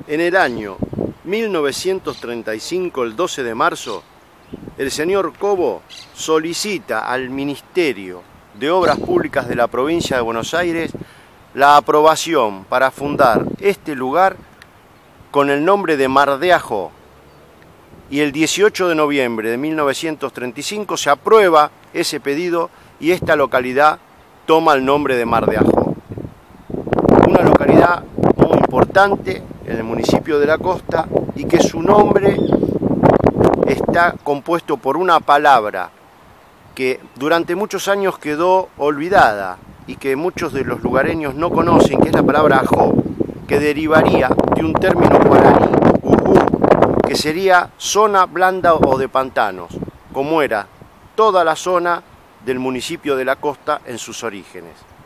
En el año 1935, el 12 de marzo, el señor Cobo solicita al Ministerio de Obras Públicas de la provincia de Buenos Aires la aprobación para fundar este lugar con el nombre de Mar de Ajó. Y el 18 de noviembre de 1935 se aprueba ese pedido y esta localidad toma el nombre de Mar de Ajó. Una localidad muy importante en el municipio de La Costa y que su nombre está compuesto por una palabra que durante muchos años quedó olvidada y que muchos de los lugareños no conocen, que es la palabra ajó, que derivaría de un término guaraní, ujú, que sería zona blanda o de pantanos, como era toda la zona del municipio de La Costa en sus orígenes.